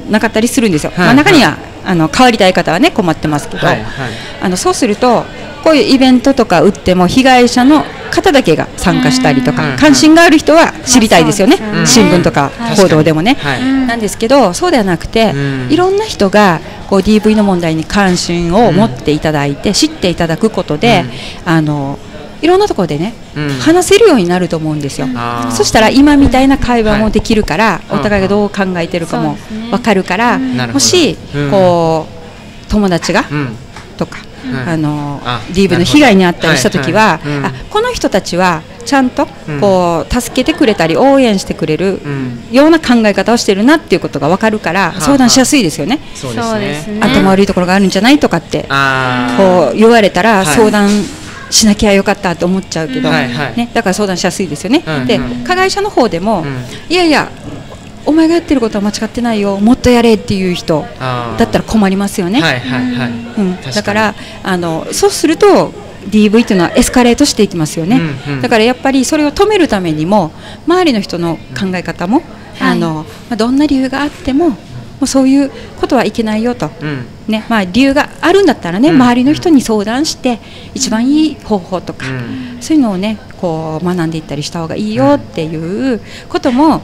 なかったりするんですよ。まあ、中には変わりたい方はね困ってますけど、そうするとこういうイベントとか打っても被害者の方だけが参加したりとか、関心がある人は知りたいですよね、新聞とか報道でもね、なんですけど、そうではなくて、いろんな人がこう DV の問題に関心を持っていただいて、知っていただくことで、いろんなところでね、話せるようになると思うんですよ。そしたら今みたいな会話もできるから、お互いがどう考えてるかも分かるから、もしこう友達がとかDV の被害に遭ったりした時は、この人たちはちゃんとこう助けてくれたり応援してくれるような考え方をしてるなっていうことが分かるから、相談しやすいですよね。 そうですね。 頭悪いところがあるんじゃないとかってこう言われたら相談しなきゃよかったと思っちゃうけど、ね、だから相談しやすいですよね。で、加害者の方でも、いやいやお前がやってることは間違ってないよ、もっとやれっていう人だったら困りますよね。だからそうすると DV というのはエスカレートしていきますよね。だからやっぱりそれを止めるためにも周りの人の考え方もどんな理由があってもそういうことはいけないよと、ね、理由があるんだったらね、周りの人に相談して一番いい方法とか、そういうのをねこう学んでいったりした方がいいよっていうことも、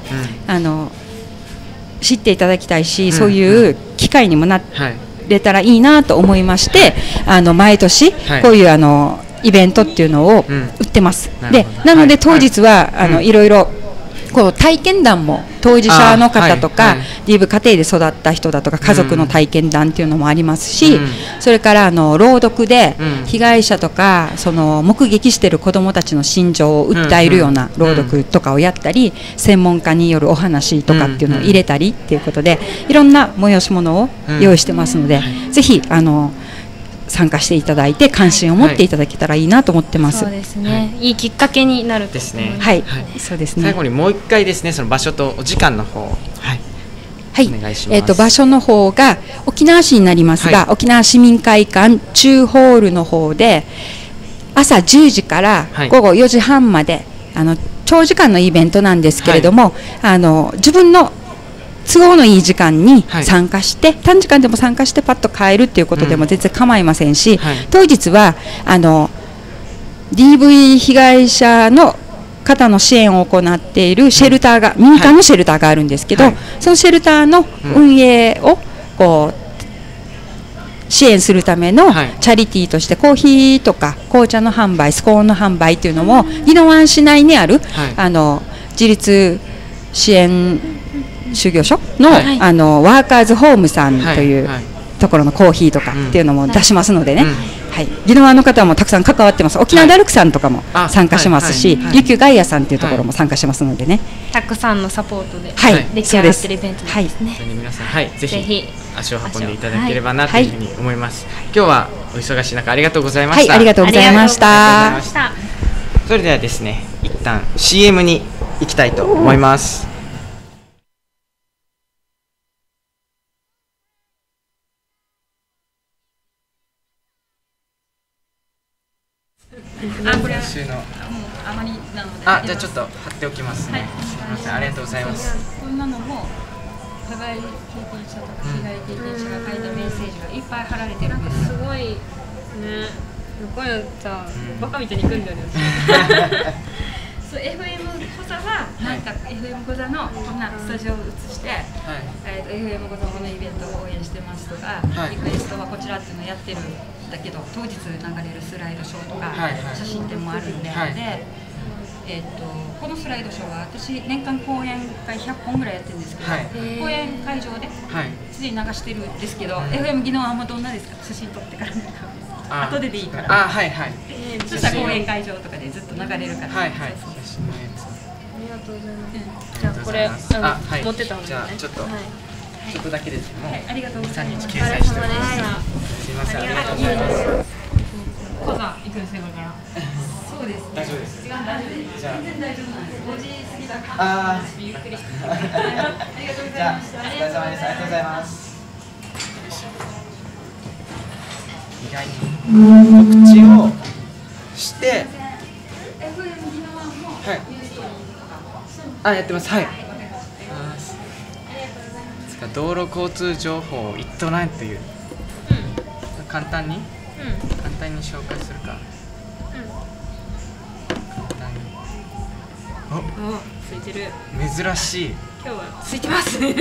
知っていただきたいし、そういう機会にもなれたらいいなと思いまして、毎年こういうイベントっていうのを売ってます。でなので当日はいろいろこう体験談も当事者の方とか DV 家庭で育った人だとか家族の体験談っていうのもありますし、それから朗読で被害者とかその目撃している子どもたちの心情を訴えるような朗読とかをやったり、専門家によるお話とかっていうのを入れたりっていうことで、いろんな催し物を用意してますので、ぜひ参加していただいて関心を持っていただけたらいいなと思ってます。 そうですね。いいきっかけになるですね。 はい。 そうですね。 最後にもう一回ですね、その場所とお時間の方、お願いします。 場所の方が沖縄市になりますが、沖縄市民会館中ホールの方で朝10時から午後4時半まで長時間のイベントなんですけれども、自分の都合のいい時間に参加して、短時間でも参加してパッと帰るっていうことでも全然構いませんし、当日はDV 被害者の方の支援を行っているシェルターが、民間のシェルターがあるんですけど、そのシェルターの運営をこう支援するためのチャリティーとしてコーヒーとか紅茶の販売、スコーンの販売というのも宜野湾市内にある自立支援就業所の、ワーカーズホームさんというところのコーヒーとかっていうのも出しますのでね、宜野湾の方もたくさん関わってます。沖縄ダルクさんとかも参加しますし、琉球ガイアさんっていうところも参加しますのでね、 たくさんのサポートで出来上がってるイベントですね。 皆さん、ぜひ足を運んでいただければなというふうに思います。今日はお忙しい中ありがとうございました。 ありがとうございました。 それではですね、一旦 CM に行きたいと思います。じゃあちょっと貼っておきますね。すみません、ありがとうございます。 こんなのも加害経験者とか被害経験者が書いたメッセージがいっぱい貼られてるんです。 すごいね。こういうのさ、バカみたいに行くんだよね。 そう FM 講座はなんか FM 講座のこんなスタジオを映して、FM 講座このイベントを応援してますとか、リクエストはこちらっていうのをやってるんだけど、当日流れるスライドショーとか写真展もあるんで。このスライドショーは私年間講演会100本ぐらいやってるんですけど、講演会場ですでに流してるんですけど、FM 宜野湾はどんなですか？写真撮ってから後でいいから、そしたら講演会場とかでずっと流れるから。ありがとうございます。 じゃあこれ持ってた方がいいね。 じゃあちょっとだけですけども、 ありがとうございます。 23日掲載しております。すみません、ありがとうございます。 講座行くんですね、これから。 そうです。 大丈夫です。 全然大丈夫なんです。5時過ぎだから。ゆっくりして。ありがとうございました。 お疲れ様です。ありがとうございます。意外に告知をして、やってます。お疲道路交通情報一都ラインという、簡単に紹介するか。 ついてる。 珍しい。 今日はついてますね。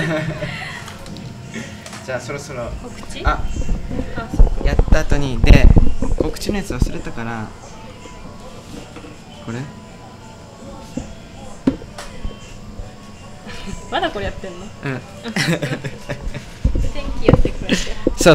じゃあそろそろ告知？ やった後にで告知のやつ忘れたからこれまだこれやってんの？ うん。 天気やってくれて。 そう。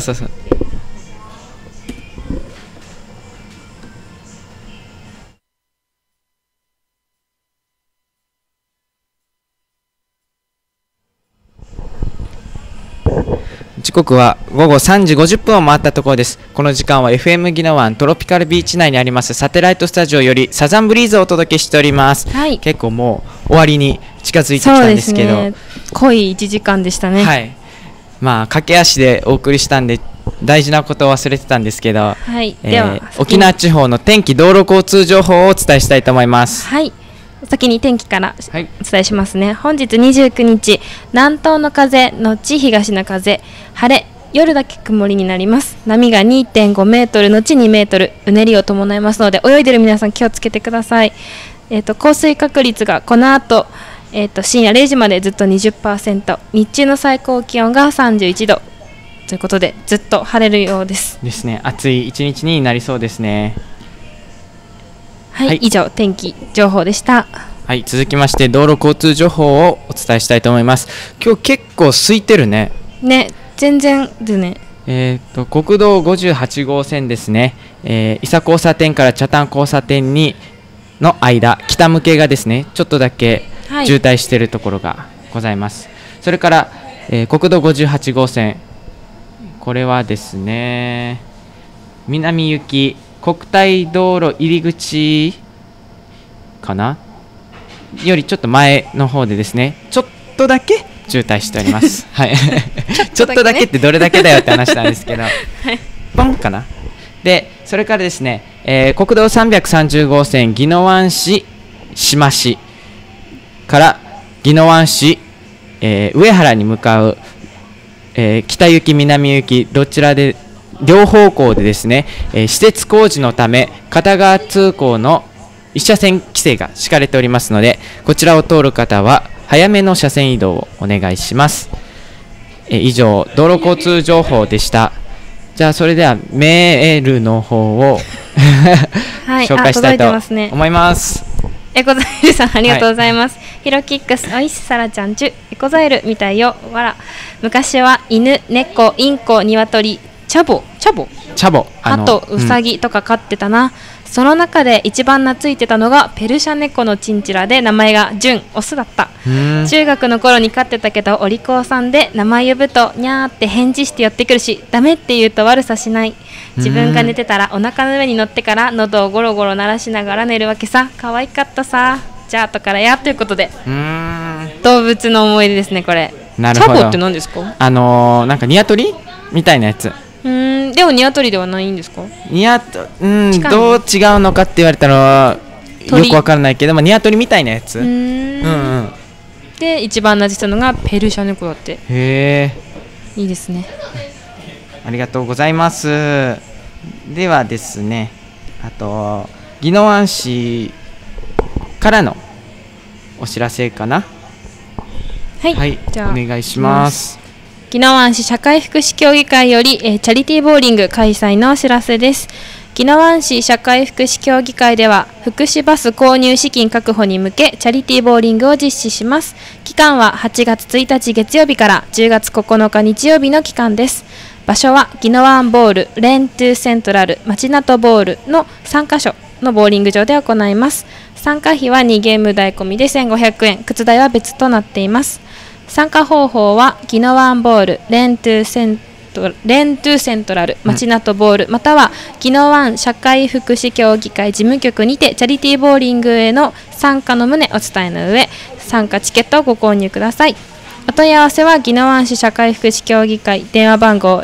時刻は午後3時50分を回ったところです。この時間は FM ギノワントロピカルビーチ内にありますサテライトスタジオよりサザンブリーズをお届けしております。 はい、 結構もう終わりに近づいてきたんですけど、 そうですね、濃い1時間でしたね。 はい、まあ駆け足でお送りしたんで大事なことを忘れてたんですけど、 はい、では沖縄地方の天気道路交通情報をお伝えしたいと思います。 はい、先に天気からはい、 お伝えしますね。本日29日、南東の風のち東の風、晴れ、夜だけ曇りになります。波が 2.5 メートルのち2メートル、うねりを伴いますので泳いでる皆さん気をつけてください。降水確率がこの後、深夜0時までずっと 20%、 日中の最高気温が31度ということでずっと晴れるようですね。暑い一日になりそうですね。 はい、はい、以上天気情報でした。 はい、続きまして道路交通情報をお伝えしたいと思います。今日結構空いてるね。 全然でね。 国道58号線ですね、伊佐交差点から茶炭交差点にの間、北向けがですねちょっとだけ渋滞しているところがございます。はい、それから、国道58号線、これはですね南行き国体道路入り口かなよりちょっと前の方でですねちょっとだけ渋滞しております。はい、ちょっとだけってどれだけだよって話なんですけど、はい、ポンかな。でそれからですね、国道330号線宜野湾市志摩市から宜野湾市、上原に向かう、北行き南行きどちらで両方向でですね、施設工事のため片側通行の一車線規制が敷かれておりますので、こちらを通る方は早めの車線移動をお願いします。以上道路交通情報でした。じゃあそれではメールの方をはい、紹介したいと思います。 エコザイルさんありがとうございます。ヒロキックスおいしさらちゃんちゅエコザイルみたいよわら。昔は犬、猫、インコ、ニワトリ、チャボあとウサギとか飼ってたな。その中で一番懐いてたのがペルシャ猫のチンチラで名前がジュン、オスだった。中学の頃に飼ってたけどお利口さんで名前呼ぶとニャーって返事して寄ってくるし、ダメって言うと悪さしない。自分が寝てたらお腹の上に乗ってから喉をゴロゴロ鳴らしながら寝るわけさ。可愛かったさ。じゃあ後からやということで動物の思い出ですねこれ。 なるほど。 チャボって何ですか？ なんかニワトリみたいなやつ。 でもニワトリではないんですか？ どう違うのかって言われたらよくわからないけど、ニワトリみたいなやつ。 で一番馴染んだのがペルシャ猫だって。 へー、いいですね。 ありがとうございます。ではですね、あと宜野湾市からのお知らせかな。 はい、 はい、じゃあお願いします。 宜野湾市社会福祉協議会より、チャリティーボーリング開催のお知らせです。宜野湾市社会福祉協議会では福祉バス購入資金確保に向けチャリティーボーリングを実施します。期間は8月1日月曜日から10月9日日曜日の期間です。場所は宜野湾ボール、レントゥセントラル、町名とボールの3カ所のボーリング場で行います。参加費は2ゲーム代込みで1500円、靴代は別となっています。参加方法は宜野湾ボール、レントゥセントラル、町名とボール、または宜野湾社会福祉協議会事務局にてチャリティーボーリングへの参加の旨お伝えの上、参加チケットをご購入ください。お問い合わせは宜野湾市社会福祉協議会電話番号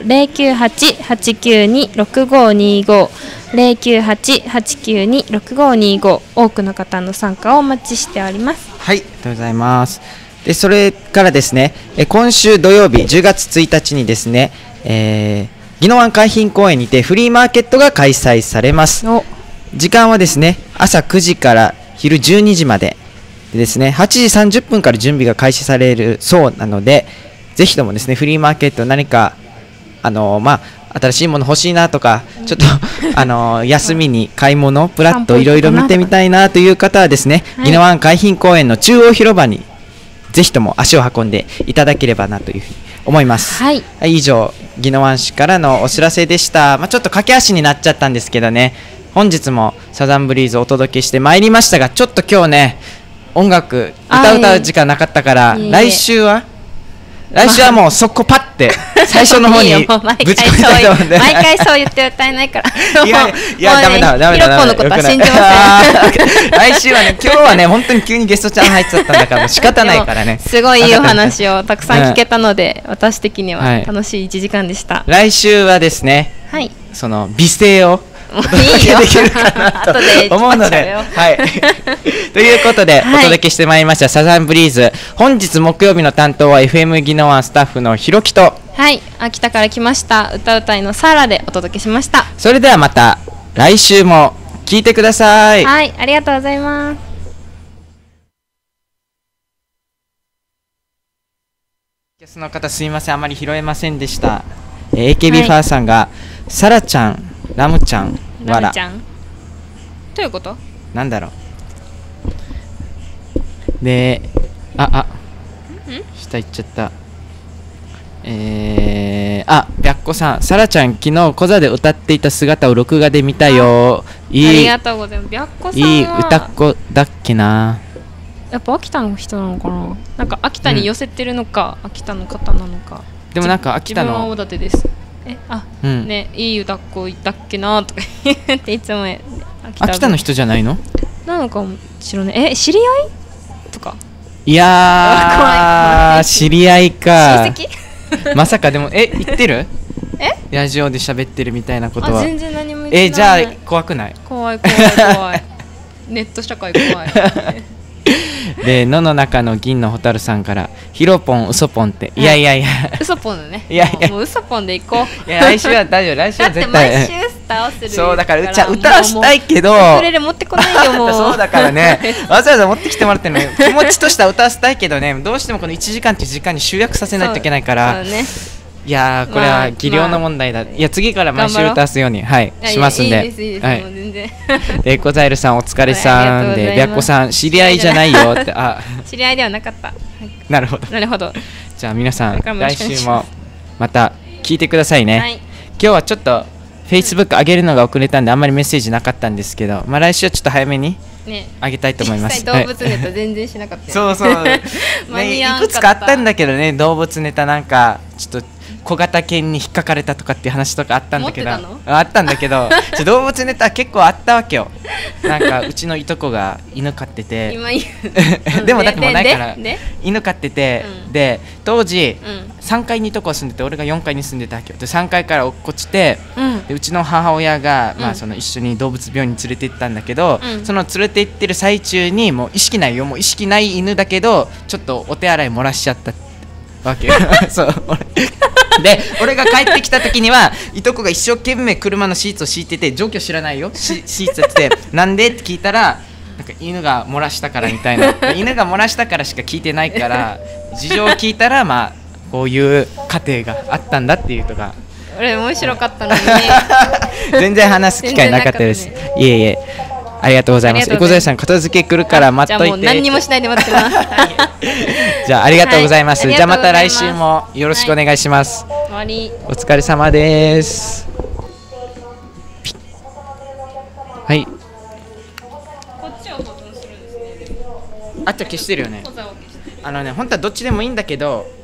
098-892-6525 098-892-6525 多くの方の参加をお待ちしております。 はい、ありがとうございます。 でそれからですね、今週土曜日10月1日にですね、宜野湾海浜公園にてフリーマーケットが開催されます。時間はですね、朝9時から昼12時まででですね、8時30分から準備が開始されるそうなので、ぜひともですね、フリーマーケット何か新しいもの欲しいなとか、ちょっと休みに買い物プラッといろいろ見てみたいなという方はですね、宜野湾海浜公園の中央広場にぜひとも足を運んでいただければなというふうに思います。はい、以上宜野湾市からのお知らせでした。ちょっと駆け足になっちゃったんですけどね、本日もサザンブリーズをお届けしてまいりましたが、ちょっと今日ね音楽歌う時間なかったから、来週はもうそこパッて最初の方にぶち込みたいと思うんで、 毎回そう言って歌えないからいやダメだヒロポのことは信じません。 来週はね、今日はね本当に急にゲストちゃん入っちゃったんだからもう仕方ないからね、 すごいいいお話をたくさん聞けたので、私的には楽しい1時間でした。 来週はですね、その美声をお届けできるかなと思うので、ということでお届けしてまいりましたサザンブリーズ、本日木曜日の担当は FM 宜野湾スタッフのひろきと、 秋田から来ました歌うたいのサーラでお届けしました。 それではまた来週も聞いてください。 ありがとうございます。 ゲストの方すいません、あまり拾えませんでした。AKB ファーさんがサラちゃん、ラムちゃん、わら。 どういうこと？ なんだろう。で、下行っちゃった。白子さん、サラちゃん、昨日コザで歌っていた姿を録画で見たよ。 ありがとうございます。白子さんはいい歌っ子だっけな。 やっぱ秋田の人なのかな。なんか秋田に寄せてるのか、秋田の方なのか。 でもなんか秋田の。 自分は大館です。ね、いい歌っ子いたっけなとか言っていつも秋田の人じゃないの？ なのかもしれない。知り合いとか。 いやー、知り合いか。 親戚？ まさかでも言ってる？ラジオで喋ってるみたいなことは。 全然何も言ってない。 じゃあ怖くない？ 怖い。ネット社会怖い。 で、野の中の銀の蛍さんからヒロポン、ウソポンって、いやウソポンだね。もうウソポンで行こう。 来週は大丈夫、来週は絶対。 だって毎週スターをする。 そうだから歌はしたいけど、 ウクレレ持ってこないよもう。 そうだからね、わざわざ持ってきてもらってるのよ。気持ちとしては歌わせたいけどね、どうしてもこの1時間っていう時間に集約させないといけないから。いやこれは技量の問題だ。いや次から毎週歌わすようにしますんで。 いいです、もう全然。 でコザエルさんお疲れさんで、白子さん知り合いじゃないよって。 知り合いではなかった。 なるほど。じゃあ皆さん来週もまた聞いてくださいね。今日はちょっと Facebook 上げるのが遅れたんであんまりメッセージなかったんですけど、来週はちょっと早めにあげたいと思います。 動物ネタ全然しなかったよ。 そういくつかあったんだけどね、動物ネタなんかちょっと小型犬に引っかかれたとかっていう話とかあったんだけど、動物ネタ結構あったわけよ。なんかうちのいとこが犬飼っててでもだってもうないから犬飼ってて、で当時3階にいとこ住んでて、俺が4階に住んでたわけよ。で3階から落っこちて、でうちの母親がその一緒に動物病院に連れて行ったんだけど、その連れて行ってる最中にもう意識ないよ、もう意識ない犬だけどちょっとお手洗い漏らしちゃったわけよ。そうで俺が帰ってきた時にはいとこが一生懸命車のシーツを敷いてて、状況知らないよ、シーツやっててなんでって聞いたら、なんか犬が漏らしたからみたいな。犬が漏らしたからしか聞いてないから、事情を聞いたらこういう家庭があったんだっていうとか。 俺面白かったのに全然話す機会なかったです。いえありがとうございます。小沢さん片付け来るから待っといて。じゃあもう何にもしないで待ってます。 じゃあありがとうございます。じゃあまた来週もよろしくお願いします。 終わり。 お疲れ様です。はい。 こっちは保存するんですね。 あっちは消してるよね。本当はどっちでもいいんだけど。